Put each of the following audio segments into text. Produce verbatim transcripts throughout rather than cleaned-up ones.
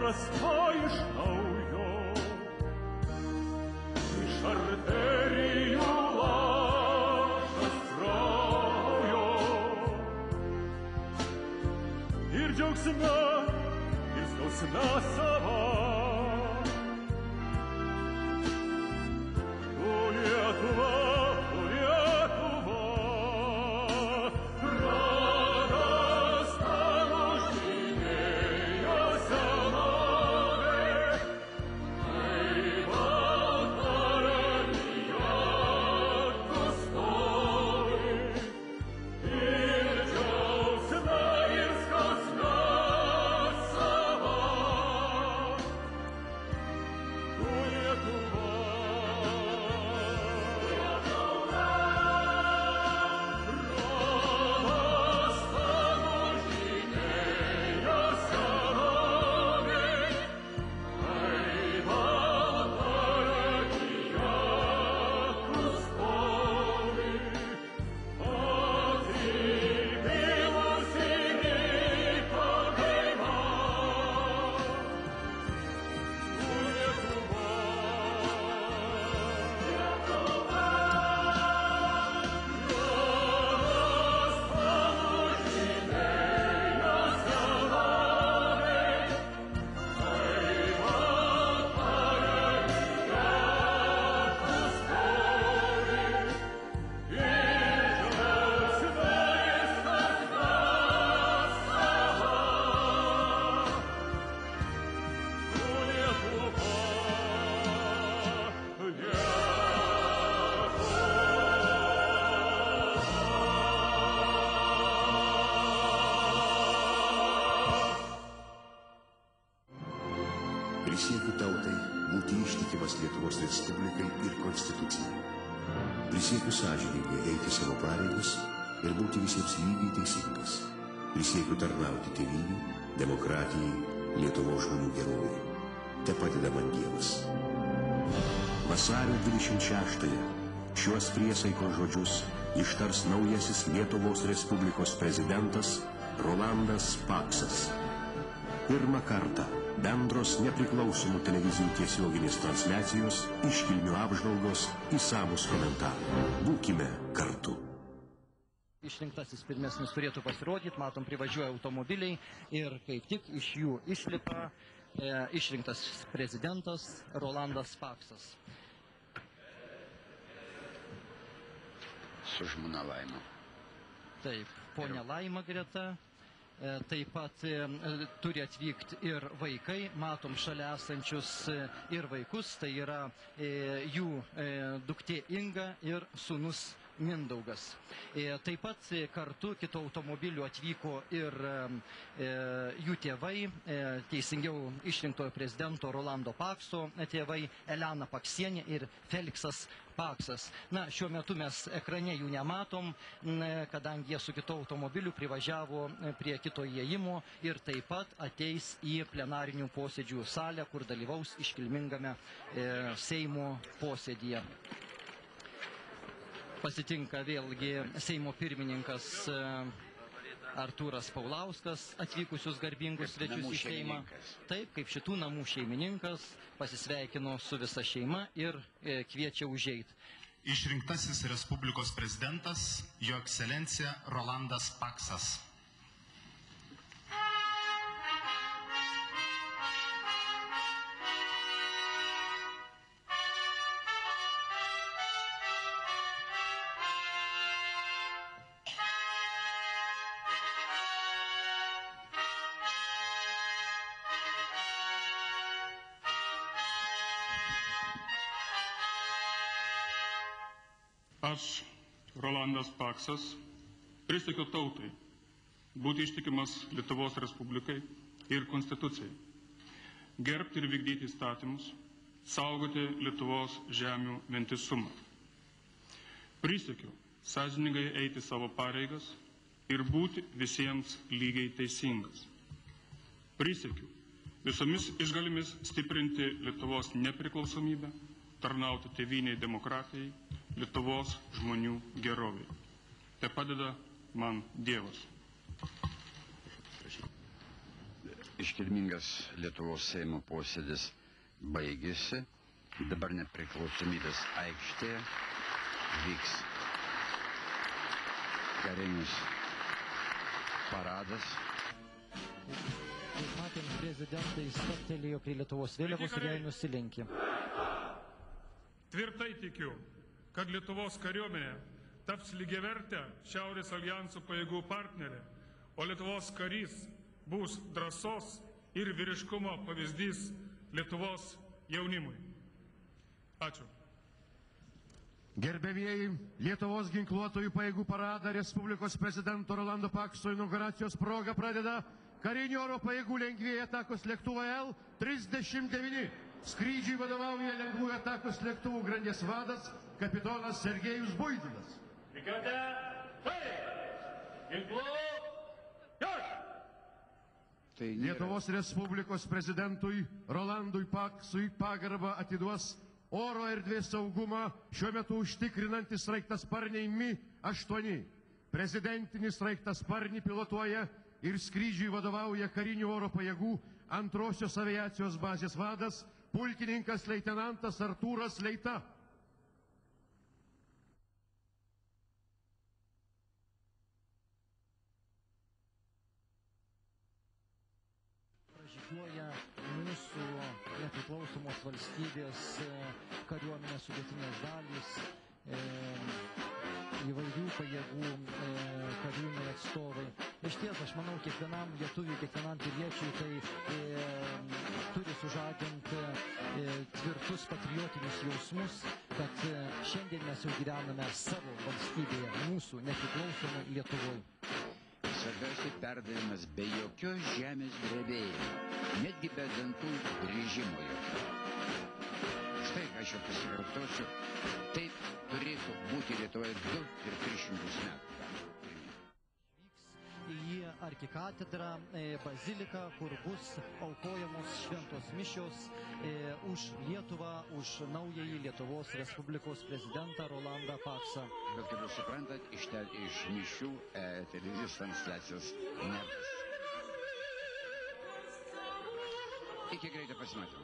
prasta iš naujo, iš arterijų lašas kraujo. Ir džiaugsme, ir skausme sava, tu Lietuva, tu Lietuva, radas tavo žymėjo senovė, tai balta armija tu stovi. Ir džiaugsme, ir skausme sava, tu Lietuva. Prisiekiu tautai būti ištikimas Lietuvos Respublikai ir Konstitucijai. Prisiekiu sąžiningai eiti savo pareigas ir būti visiems lygiai teisingas. Prisiekiu tarnauti tėvynei, demokratijai, Lietuvos žmonių gerovei. Te padeda man Dievas. Vasario dvidešimt šeštąją šiuos priesaikos žodžius ištars naujasis Lietuvos Respublikos prezidentas Rolandas Paksas. Pirmą kartą bendros nepriklausomų televizijų tiesioginės transliacijos, iškilmių apžvalgos, išsamūs komentarai. Būkime kartu. Išrinktasis pirmesnis turėtų pasirodyti, matom, privažiuoja automobiliai ir kaip tik iš jų išlipa e, išrinktas prezidentas Rolandas Paksas. Su žmona Laima. Taip, ponia Laima greta. Taip pat e, turi atvykti ir vaikai, matom šalia esančius e, ir vaikus, tai yra e, jų e, duktė Inga ir sūnus Mindaugas. E, taip pat e, kartu kitų automobilių atvyko ir e, jų tėvai, e, teisingiau išrinktojo prezidento Rolando Pakso tėvai, Elena Paksienė ir Feliksas Paksas. Na, šiuo metu mes ekrane jų nematom, kadangi jie su kitu automobiliu privažiavo prie kito įėjimo ir taip pat ateis į plenarinių posėdžių salę, kur dalyvaus iškilmingame e, Seimo posėdyje. Pasitinka vėlgi Seimo pirmininkas e, Artūras Paulauskas, atvykusius garbingus svečius į Seimą. Taip, kaip šitų namų šeimininkas, pasisveikino su visa šeima ir e, kviečia užeiti. Išrinktasis Respublikos prezidentas, Jo ekscelencija Rolandas Paksas. Aš, Rolandas Paksas, prisiekiu tautai būti ištikimas Lietuvos Respublikai ir Konstitucijai, gerbti ir vykdyti įstatymus, saugoti Lietuvos žemių vientisumą. Prisiekiu sąžiningai eiti savo pareigas ir būti visiems lygiai teisingas. Prisiekiu visomis išgalimis stiprinti Lietuvos nepriklausomybę, tarnauti tėvynei demokratijai, Lietuvos žmonių geroviai. Te padeda man Dievas. Iškilmingas Lietuvos Seimo posėdis baigėsi. Dabar Nepriklausomybės aikštėje vyks karinis paradas. Kaip matėm, prezidentai stabtelėjo prie Lietuvos vėliavos ir jai nusilenkė. Tvirtai tikiu, kad Lietuvos kariuomenė taps lygiavertė Šiaurės aljanso pajėgų partnerė, o Lietuvos karys bus drąsos ir vyriškumo pavyzdys Lietuvos jaunimui. Ačiū. Gerbėmieji, Lietuvos ginkluotojų pajėgų paradą Respublikos prezidento Rolando Pakso inauguracijos proga pradeda karinių oro pajėgų lengvieji atakos lėktuvai L trisdešimt devyni. Skrydžiui vadovauja lengvųjų atakos lėktuvų grandies vadas kapitonas Sergejus Buidinas. Lietuvos Respublikos prezidentui Rolandui Paksui pagarbą atiduos oro erdvės saugumą šiuo metu užtikrinantis sraigtasparniai Mi aštuoni. Prezidentinį sraigtasparnį pilotuoja ir skrydžiui vadovauja karinių oro pajėgų antrosios aviacijos bazės vadas pulkininkas leitenantas Artūras Leita. Pražygiuoja mūsų nepriklausomos valstybės kariuomenės sudėtinės dalys, e, įvairių pajėgų e, kariniai atstovai. Iš ties, aš manau, kiekvienam lietuviui, kiekvienam piliečiui tai e, turi sužadinti e, tvirtus patriotinius jausmus, kad e, šiandien mes jau gyvename savo valstybėje, mūsų nepriklausomai Lietuvoje. Svarbiausiai perdavimas be jokios žemės drebėjimo, netgi be dantų grįžimo jokio. Štai, aš jau pasikartosiu, taip turėtų būti Lietuvoje du ir tris šimtus metų. Į arkikatedrą, baziliką, kur bus aukojamos šventos mišios e, už Lietuvą, už naująjį Lietuvos Respublikos prezidentą Rolandą Paksą. Bet kaip jūs suprantat, iš, te, iš mišių e, televizijos transliacijos nebus. Iki greito pasimatymų.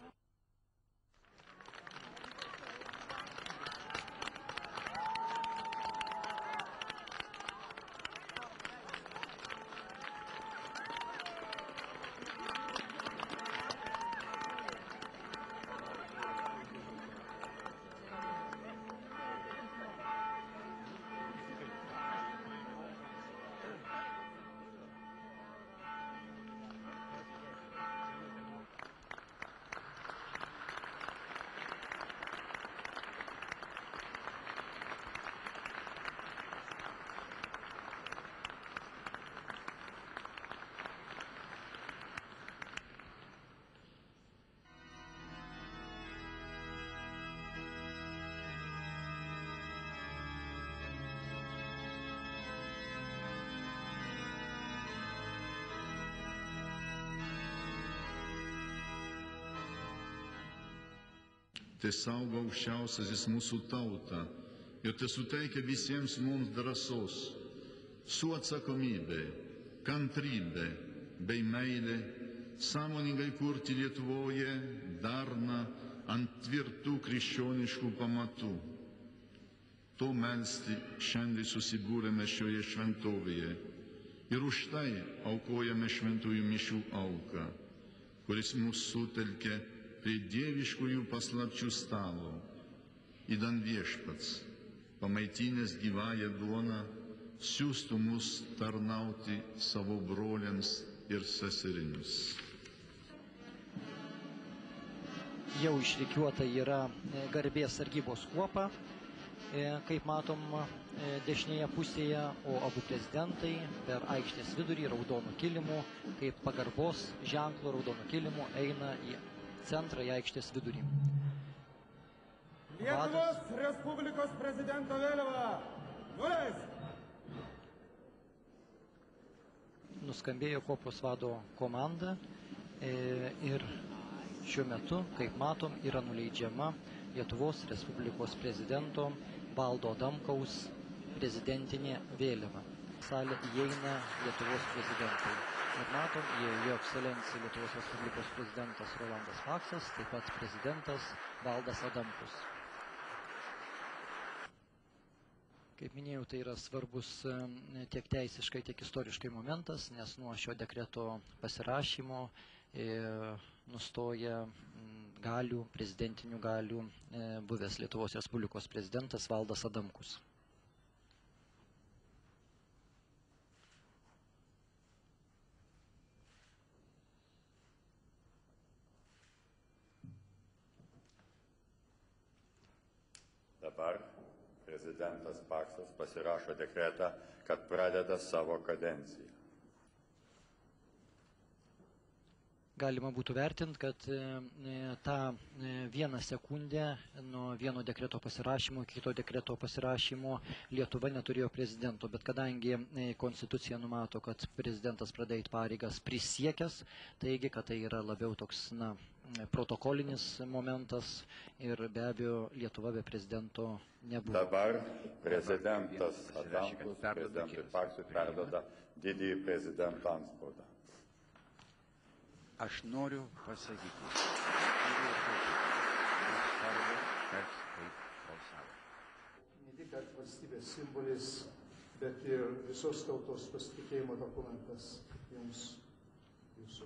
Te saugo aukščiausiasis mūsų tautą ir te suteikia visiems mums drąsos, su atsakomybė, kantrybė bei meilė sąmoningai kurti Lietuvoje darną ant tvirtų krikščioniškų pamatų. To melsti šiandien susibūrėme šioje šventovėje ir už tai aukojame šventųjų mišių auką, kuris mus sutelkia prie dieviškųjų paslapčių stalo, įdan viešpats, pamaitinęs gyvąją duoną, siųstų mus tarnauti savo broliams ir seserims. Jau išrikiuota yra garbės sargybos kuopa, kaip matom dešinėje pusėje, o abu prezidentai per aikštės vidurį raudonų kilimų, kaip pagarbos ženklų raudonų kilimų eina į centrą, į aikštės vidurį. Lietuvos Respublikos prezidento vėliava nuleisk! Nuskambėjo kuopos vado komanda ir šiuo metu, kaip matom, yra nuleidžiama Lietuvos Respublikos prezidento Valdo Adamkaus prezidentinė vėliava. Salę įeina Lietuvos prezidentai. Ir matom, jo ekscelencija Lietuvos Respublikos prezidentas Rolandas Paksas, taip pat prezidentas Valdas Adamkus. Kaip minėjau, tai yra svarbus tiek teisiškai, tiek istoriškai momentas, nes nuo šio dekreto pasirašymo nustoja galių, prezidentinių galių buvęs Lietuvos Respublikos prezidentas Valdas Adamkus. Dabar prezidentas Paksas pasirašo dekretą, kad pradeda savo kadenciją. Galima būtų vertinti, kad tą vieną sekundę nuo vieno dekreto pasirašymo iki kito dekreto pasirašymo Lietuva neturėjo prezidento, bet kadangi konstitucija numato, kad prezidentas pradėjo pareigas prisiekęs, taigi, kad tai yra labiau toks, na, protokolinis momentas ir be abejo Lietuva be prezidento nebuvo. Dabar prezidentas Adamkus prezidentui Paksui perduoda didįjį prezidento antspaudą. Aš noriu pasakyti, kas kaip balsavo. Ne tik kad valstybės simbolis, bet ir visos tautos pasitikėjimo dokumentas jums, jūsų.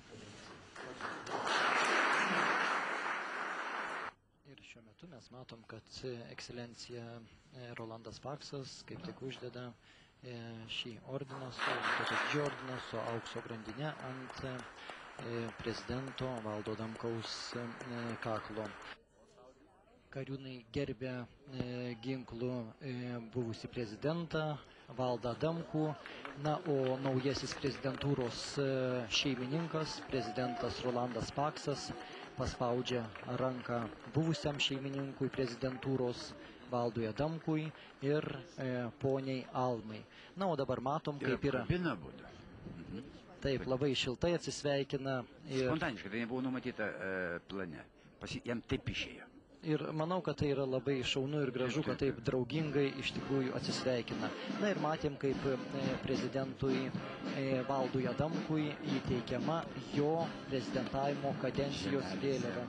Ir šiuo metu mes matom, kad ekscelencija Rolandas Paksas kaip tik uždeda šį ordiną, su ordiną su aukso grandine ant prezidento Valdo Adamkaus kaklo. Kariūnai gerbė ginklų buvusį prezidentą Valdą Adamkų, na, o naujasis prezidentūros šeimininkas, prezidentas Rolandas Paksas, paspaudžia ranką buvusiam šeimininkui prezidentūros Valdui Adamkui ir poniai Almai. Na, o dabar matom, kaip yra. Taip, labai šiltai atsisveikina. Spontaniškai, tai nebuvo numatyta plane. Jam taip išėjo. Ir manau, kad tai yra labai šaunu ir gražu, kad taip draugingai iš tikrųjų atsisveikina. Na ir matėm, kaip prezidentui Valdui Adamkui įteikiama jo prezidentavimo kadencijos vėliava.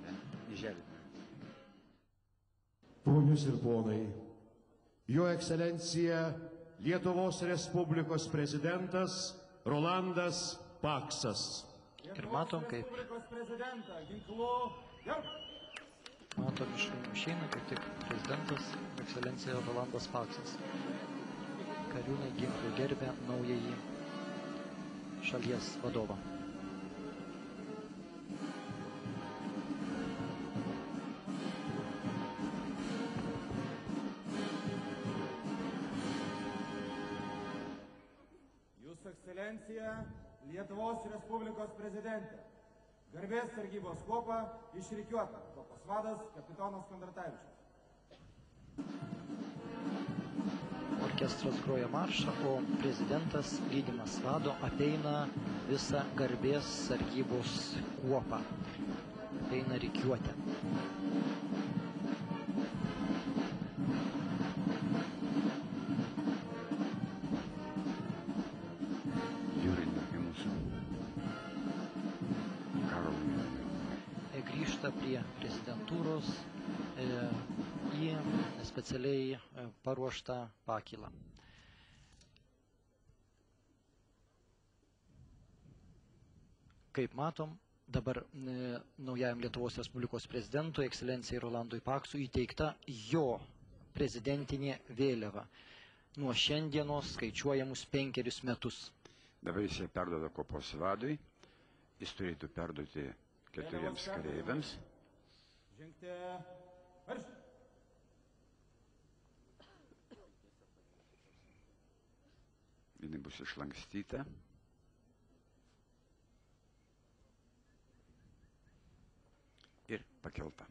Ponius ir ponai, jo ekscelencija Lietuvos Respublikos prezidentas Rolandas Paksas. Ir matom, kaip matom iš išeina, kaip tik prezidentas ekscelencija Rolandas Paksas. Kariūnai ginklų gerbė naująjį šalies vadovą. Jūsų ekscelencija Lietuvos Respublikos prezidentė. Garbės sargybos kuopa išrikiuota. Kuopos vadas kapitonas Kondratavičius. Orkestras groja maršą, o prezidentas lydimas vado apeina visą garbės sargybos kuopą. Apeina rikiuotę. Grįžta prie prezidentūros į specialiai paruoštą pakylą. Kaip matom, dabar naujajam Lietuvos Respublikos prezidentui, ekscelencijai Rolandui Paksui, įteikta jo prezidentinė vėliava. Nuo šiandienos skaičiuojamus penkerius metus. Dabar jis perduoda kuopos vadui, jis turėtų perduoti keturiems kareiviams. Žengti marš. Jinai bus išlankstyta. Ir pakelta.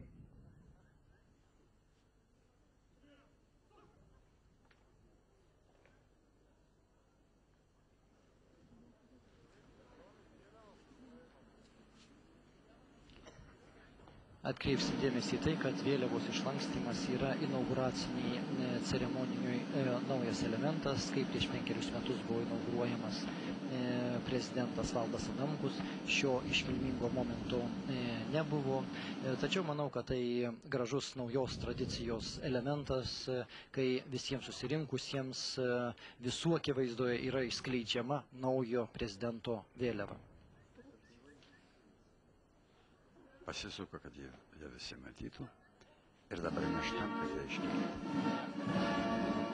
Atkreipsim dėmesį į tai, kad vėliavos išlankstymas yra inauguraciniai ceremonijoj naujas elementas, kaip prieš penkerius metus buvo inauguruojamas prezidentas Valdas Adamkus. Šio iškilmingo momento nebuvo, tačiau manau, kad tai gražus naujos tradicijos elementas, kai visiems susirinkusiems visų akivaizdoje yra išskleidžiama naujo prezidento vėliava. Pasisuko, kad jie, jie visi matytų. Ir dabar neštam, kad jie iškelti.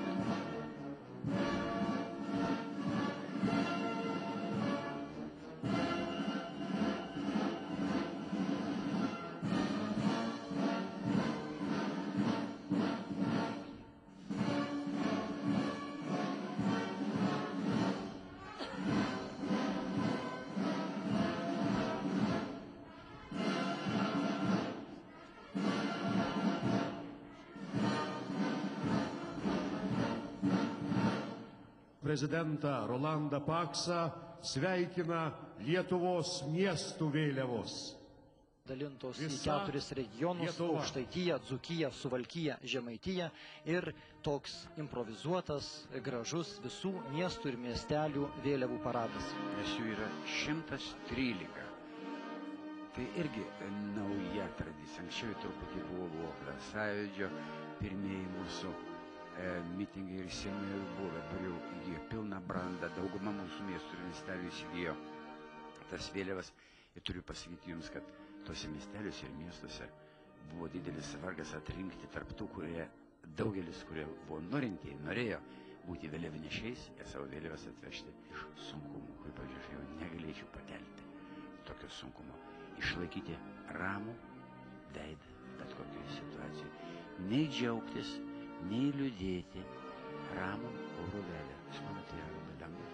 Prezidentą Rolandą Paksą sveikina Lietuvos miestų vėliavos. Dalintos į keturis regionus - Aukštaitiją, Dzūkiją, Suvalkiją, Žemaitiją ir toks improvizuotas, gražus visų miestų ir miestelių vėliavų paradas. Nes jų yra šimtas trylika. Tai irgi nauja tradicija. Anksčiau truputį buvo Voklio sąjūdžio, pirmieji mūsų mitingai ir seimai buvo, dabar jau įgijo pilną brandą, dauguma mūsų miestų ir miestelių įsigijo tas vėliavas. Ir turiu pasakyti jums, kad tose miesteliuose ir miestuose buvo didelis vargas atrinkti tarp tų, kurie daugelis, kurie buvo norintieji, norėjo būti vėliavnešiais ir savo vėliavas atvežti iš sunkumų, kur, pavyzdžiui, aš jau negalėčiau pakelti tokio sunkumo. Išlaikyti ramų veidą bet kokioje situacijoje. Nei džiaugtis, nei liūdėti, ramų oro veidą. Aš manau, tai yra labai lengva.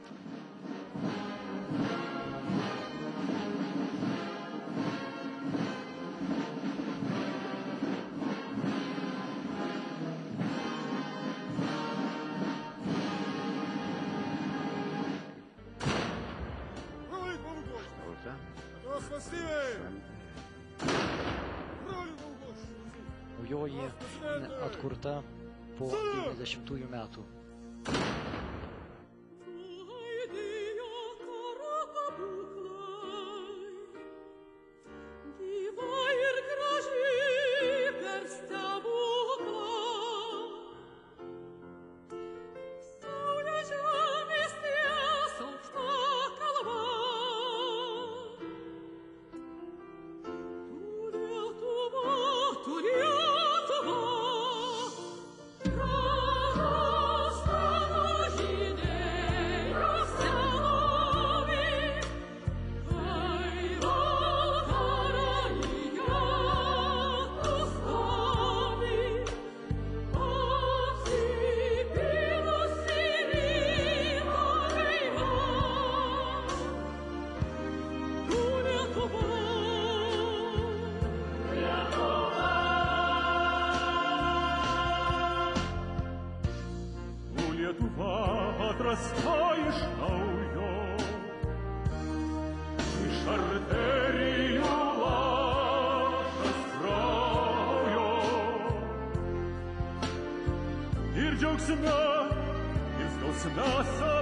Naujoji atkurta po devyniasdešimtųjų metų. Džiaugsme, jis gausina savo.